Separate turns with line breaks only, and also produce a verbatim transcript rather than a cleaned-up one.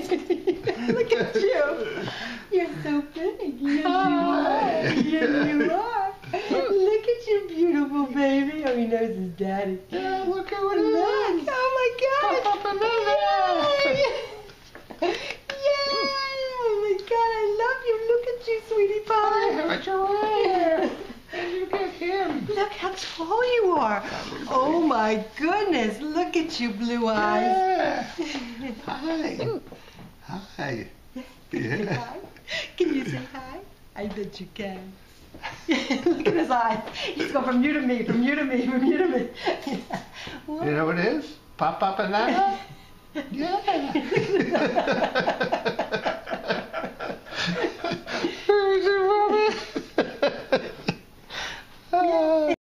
Look at you. You're so big. Yes, you are. Yes, you are. Look at you, beautiful baby. Oh, he knows his daddy.
Yeah, look at what it
Look.
is.
Oh, my God.
PopPop and Nana.
Yay. Yay. Oh, my God. I love you. Look at you, sweetie pie.
What's your hair? Look at him.
Look how tall you are. Oh, my goodness. Look at you, blue eyes.
Yeah. Hi. Hi.
Yeah. Hi. Can you say hi? I bet you can. Look at his eyes. He's going from you to me, from you to me, from you to me.
You know what it is? PopPop and Nana? Yeah.